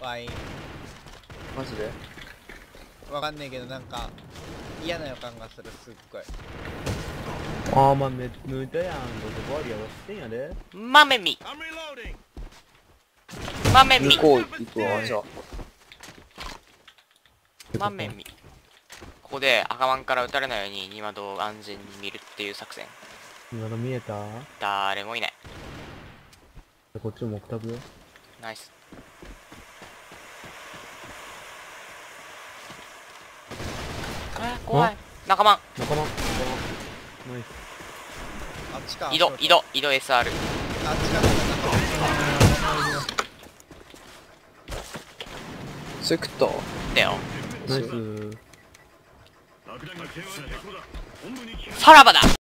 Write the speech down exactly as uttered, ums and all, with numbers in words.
ワイン。 マジでわかんねえけどなんか嫌な予感がする。すっごい。 あーまあめ抜いたやん。どうせバリアはしてんやで。 豆み豆み向こう行くわ。じゃあ豆みここで赤マンから撃たれないように二窓を安全に見るっていう作戦。 今の見えた？ 誰もいない。 こっちもオクタブよ。 ナイス。え怖い。仲間仲間。仲間。ナイス。 あっちか。 移動移動移動 エスアール。 あっちか。 セクターだよ。 ナイス。 さらばだ。